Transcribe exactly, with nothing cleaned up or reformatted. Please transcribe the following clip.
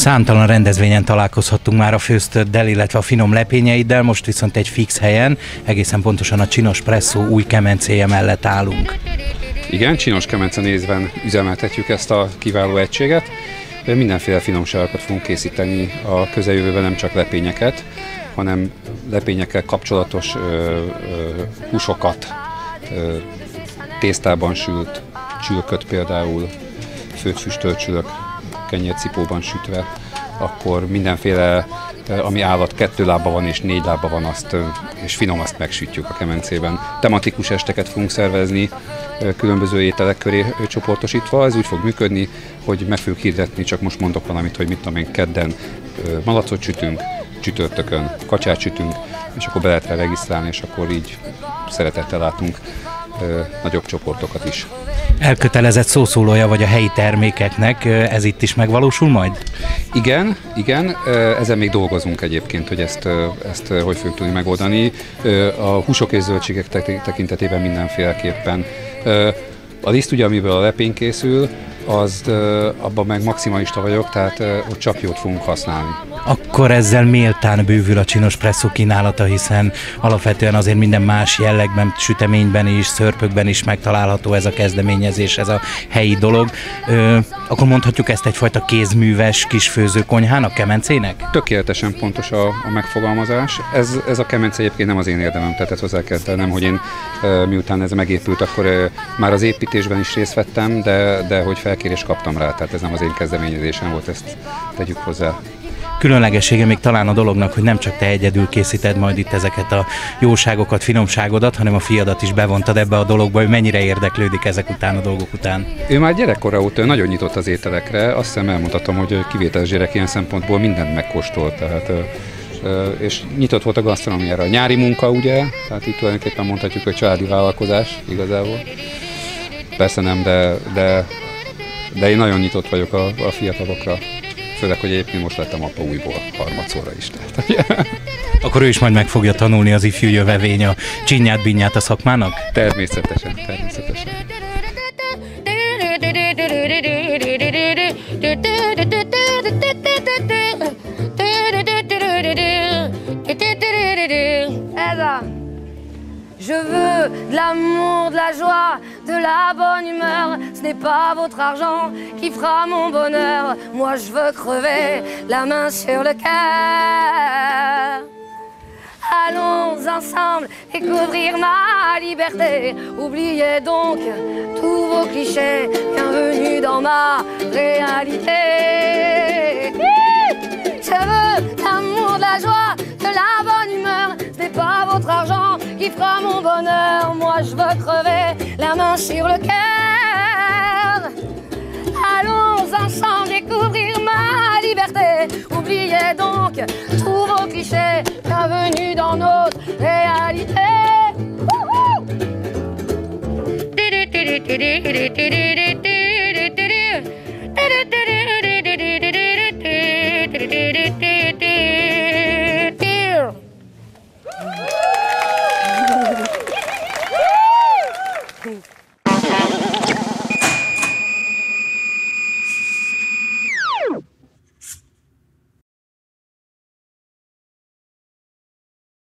Számtalan rendezvényen találkozhattunk már a főztőddel, illetve a finom lepényeiddel, most viszont egy fix helyen, egészen pontosan a Csinos Presszó új kemencéje mellett állunk. Igen, Csinos Kemence névben üzemeltetjük ezt a kiváló egységet. Mindenféle finomságokat fogunk készíteni a közeljövőben, nem csak lepényeket, hanem lepényekkel kapcsolatos ö, ö, húsokat, ö, tésztában sült csülköt például, főtt füstölt csülök, kenyércipóban sütve, akkor mindenféle, ami állat kettő lába van és négy lába van, azt, és finom, azt megsütjük a kemencében. Tematikus esteket fogunk szervezni, különböző ételek köré csoportosítva. Ez úgy fog működni, hogy meg fogjuk hirdetni, csak most mondok valamit, hogy mit tudom én, kedden malacot sütünk, csütörtökön kacsát sütünk, és akkor be lehet rá regisztrálni, és akkor így szeretettel látunk nagyobb csoportokat is. Elkötelezett szószólója vagy a helyi termékeknek, ez itt is megvalósul majd? Igen, igen, ezen még dolgozunk egyébként, hogy ezt, ezt hogy fogjuk tudni megoldani. A húsok és zöldségek tekintetében mindenféleképpen. A liszt ugye, amiből a lepény készül, az, abban meg maximalista vagyok, tehát ott csak jót fogunk használni. Akkor ezzel méltán bővül a Csinos Presszó kínálata, hiszen alapvetően azért minden más jellegben, süteményben is, szörpökben is megtalálható ez a kezdeményezés, ez a helyi dolog. Ö, akkor mondhatjuk ezt egyfajta kézműves kisfőzőkonyhának, kemencének? Tökéletesen pontos a, a megfogalmazás. Ez, ez a kemence egyébként nem az én érdemem, tehát ezt hozzá kell tennem, hogy én miután ez megépült, akkor már az építésben is részt vettem, de, de hogy felkérést kaptam rá, tehát ez nem az én kezdeményezésem volt, ezt tegyük hozzá. Különlegessége még talán a dolognak, hogy nem csak te egyedül készíted majd itt ezeket a jóságokat, finomságodat, hanem a fiadat is bevontad ebbe a dologba, hogy mennyire érdeklődik ezek után, a dolgok után. Ő már gyerekkora óta nagyon nyitott az ételekre, azt hiszem elmondhatom, hogy kivételes gyerek ilyen szempontból mindent megkóstolt, tehát, és nyitott volt a gasztronómiára. A nyári munka ugye, tehát itt tulajdonképpen mondhatjuk, hogy családi vállalkozás igazából. Persze nem, de, de, de én nagyon nyitott vagyok a, a fiatalokra. Főleg, hogy egyébként most lettem apa újból harmadszorra is. Tehát. Akkor ő is majd meg fogja tanulni az ifjú jövevény a csinyát-binyát a szakmának? Természetesen, természetesen. Ez a... Je veux de l'amour, de la joie, de la bonne humeur. Ce n'est pas votre argent qui fera mon bonheur. Moi je veux crever la main sur le cœur. Allons ensemble découvrir ma liberté. Oubliez donc tous vos clichés. Bienvenue dans ma réalité. Je veux de l'amour, de la joie, de la bonne humeur. Ce n'est pas votre argent qui fera mon bonheur. Moi je veux crever la main sur le cœur. Allons ensemble découvrir ma liberté. Oubliez donc tous vos clichés. Bienvenue dans notre réalité. Wouhou!